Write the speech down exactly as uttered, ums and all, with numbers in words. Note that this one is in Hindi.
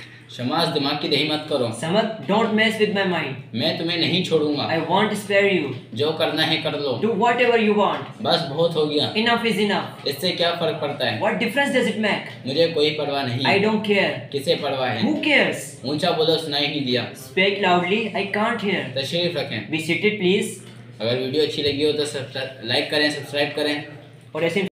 शमास, दिमाग की दही मत करो। Samad, don't mess with my mind. मैं तुम्हें नहीं छोड़ूंगा। I won't spare you. जो करना है कर लो। Do whatever you want. बस बहुत हो गया। Enough is enough. इससे क्या फर्क पड़ता है? What difference does it make? मुझे कोई परवाह नहीं। I don't care. किसे परवाह है? Who cares? ऊंचा बोलो, सुनाई नहीं दिया। Speak loudly. I can't hear. तशरीफ रखें। Be seated, please. अगर वीडियो अच्छी लगी हो तो लाइक करें, सब्सक्राइब करें। और ऐसे